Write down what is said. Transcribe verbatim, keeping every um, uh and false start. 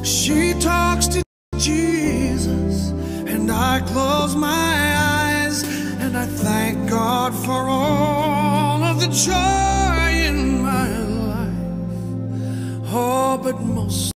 She talks to Jesus, and I close my eyes, and I thank God for all of the joy in my life. Oh, but most